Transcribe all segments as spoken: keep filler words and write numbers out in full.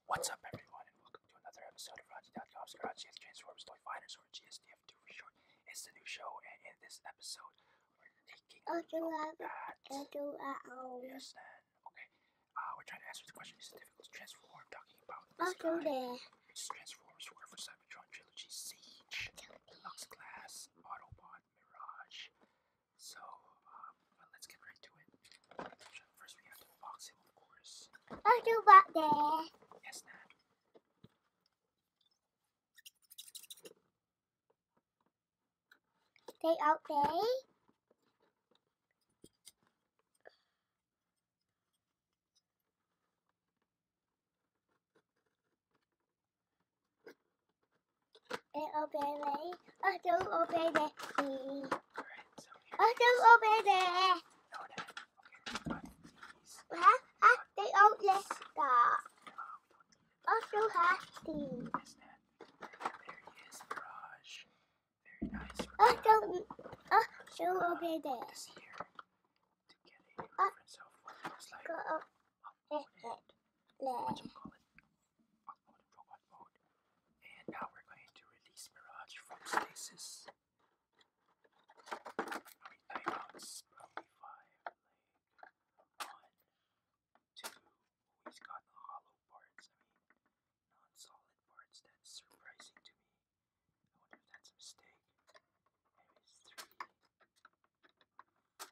What's up, everyone, and welcome to another episode of RONJIE dot com's Garage Transformers Toy Finders, or G S T F two for short. It's the new show, and in this episode, we're taking a look at... Yes, then. Okay. Uh, we're trying to answer the question, is it difficult to transform? Talking about this guy. It's Transformers four for Cybertron Trilogy Siege, Deluxe Class, Autobot, Mirage. So, um, well, let's get right to it. First, we have to unbox him, of course. Autobot there. Yes, Dad. They out there. They obey me. I don't obey me. I don't obey me. No, Dad. Okay, but these. Huh? Huh? They out let stop. I don't have to. Yes, Dad. There he is, Mirage. Very nice. I don't. I don't obey me. This here to get a reference of what it looks like. Go up. Uploaded. There. What you call it? Uploaded robot mode. And now we're going to release Mirage from stasis. How many timeouts? Probably five. Like one, two. Oh, he's got the hollow parts. I mean, non-solid parts. That's surprising to me. I wonder if that's a mistake. Maybe it's three, four, and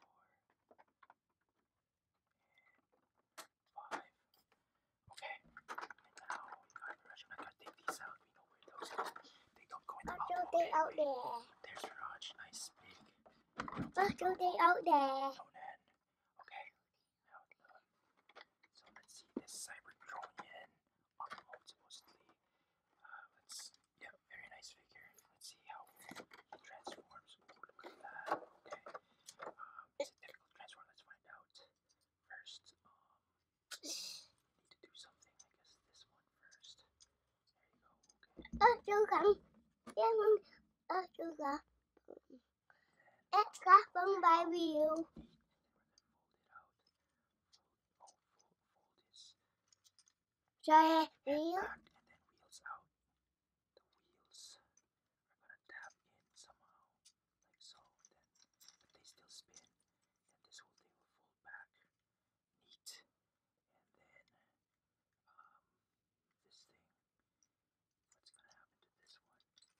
five. Okay. And now we got Mirage. I'm not gonna take these out. We know where those go. They don't go in the I mouth. don't they out Okay. there. There's Mirage. Nice big. I don't they out there. Conan. Okay. Now look. So let's see this Cybertronian upload supposedly. Uh, let's yeah, very nice figure. Let's see how he transforms. Ooh, look at that. Okay. Um, is it difficult to transform? Let's find out. First, um need to do something. I guess this one first. There you go. Okay. I don't come. Yeah, mom. I don't come. It's got from by you. Fold it out. Fold, oh, fold, fold his Sorry, head you. back and then wheels out. The wheels are gonna tap in somehow, like so. Then, but they still spin, and this whole thing will fold back. Neat. And then, um, this thing. What's gonna happen to this one?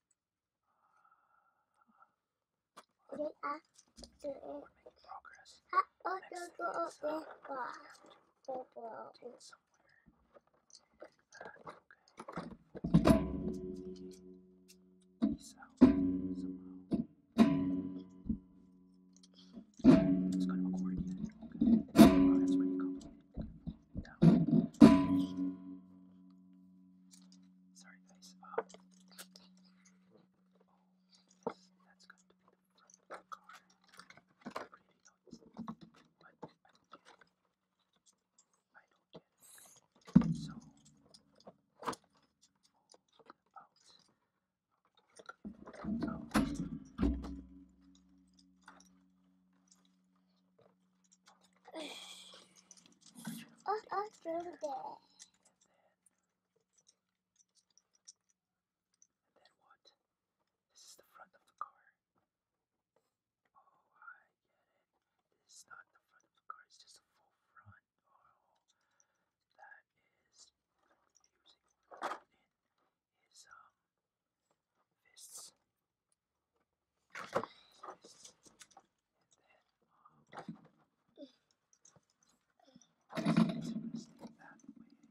Uh, They are. we're making progress. I Next also is go up uh, there. we have to Go, go. take it somewhere. Like that, okay. Peace out somehow. It's kind of accordion. Okay. Wow, that's pretty complicated. Down. Sorry guys. Um, oh, yes, that's going to be the front of the car. I really don't. What? I don't get it. I don't get it. Okay. So, fold out. Out. I also there. And then, and then what? This is the front of the car. Oh, I get it. This is not the front of the car, it's just a full front. Oh, that is confusing. Put in his um fists. His fists. And then um Let's stay that way.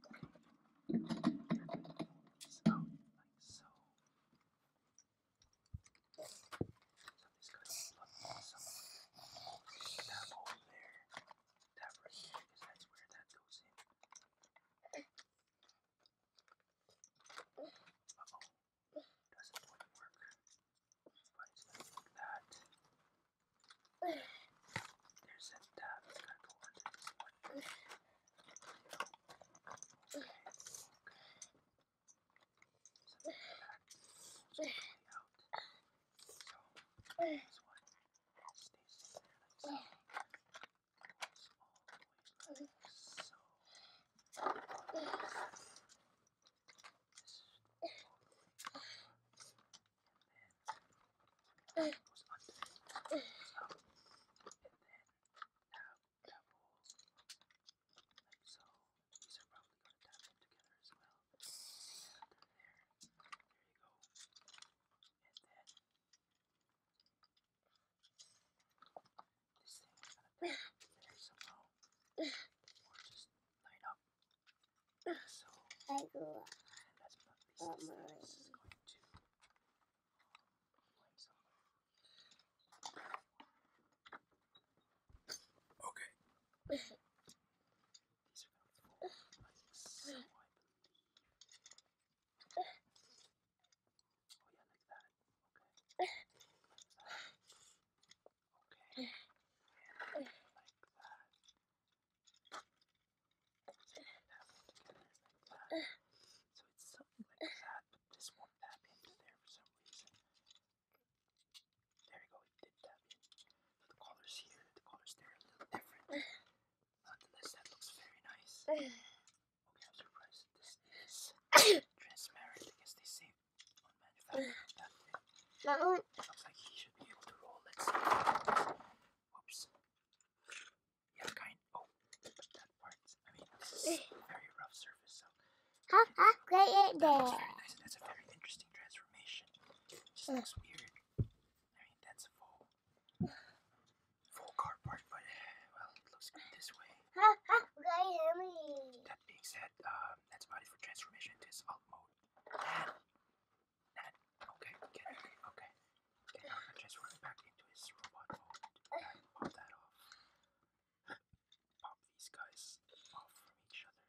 Okay, I'm surprised. This is transparent. I guess they say on manufacturing that thing. Looks like he should be able to roll. Let's see. Whoops. Yeah, kind. Oh, but that part. I mean, this is a very rough surface, so. Ha ha, great it That looks there. very nice, and that's a very interesting transformation. It just looks weird. I mean, that's a full, full car part, but well, it looks good this way. Ha ha, great Henry. That being said, um, that's about it for transformation into his alt mode. And, and okay, get it. Okay. Okay, now we're gonna transform him back into his robot mode. And pop that off. Pop these guys off from each other.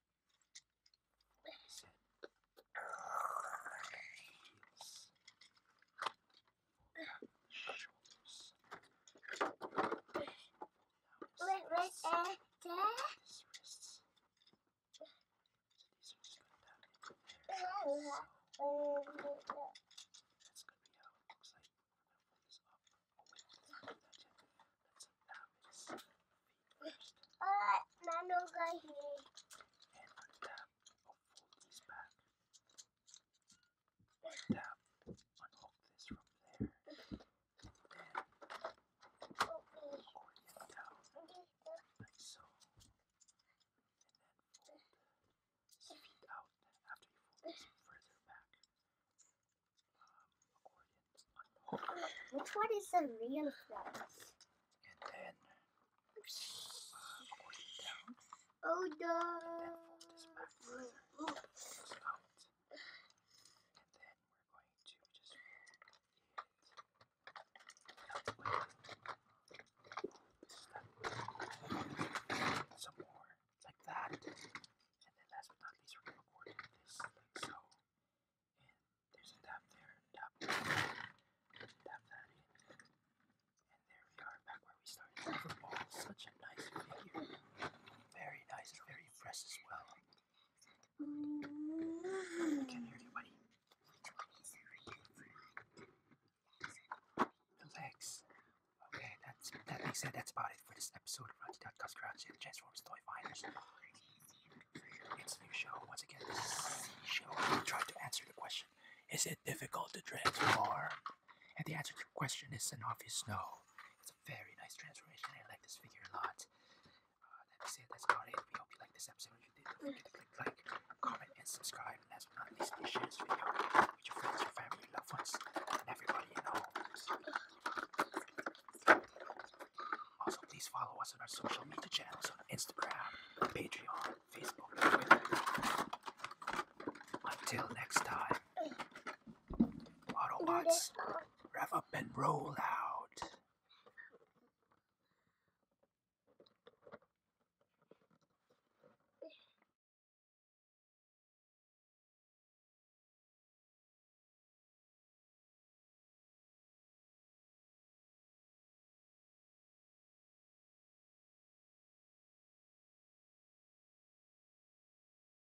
Set. Shoulders. Wait, wait, uh, there. His wrists. So these are just gonna tap into there. So that's gonna be how it looks like. We're gonna pull this up. Oh wait, let's not do that yet. Let's untap his feet first. Alright, Nano got here. And untap. Oh, fold these back. Untap. Unhook this from there. Then accordion down. Like so. And then fold his feet out after you fold this further back. Um, accordion unhook. Which one is the real flags? And then uh, accordion down. Oh no. And then fold this back further. This out. And then we're going to just fold it that way. Some more like that. And then last but not least, we're going to accordion this like so. And there's a tap there, tap there, tap that in. And there we are, back where we started. Overall, such a nice figure. Very nice and very fresh as well. I can't hear you, buddy. The legs. Okay, that's that being said, that's about it for this episode of RONJIE dot com's Garage Sale Transformers Toy Finders. It's a new show. Once again, this is the show where we try to answer the question, is it difficult to transform? And the answer to the question is an obvious no. It's a very nice transformation. I like this figure a lot. Uh, that being said, that's about it. We hope you liked this episode. If you did, don't forget to click like, comment, and subscribe. And last but not least, please share this video with your friends, your family, your loved ones, and everybody you know. Also, please follow us on our social media channels on Instagram, Patreon, Facebook, and Twitter. Until next time, Autobots, rev up and roll out.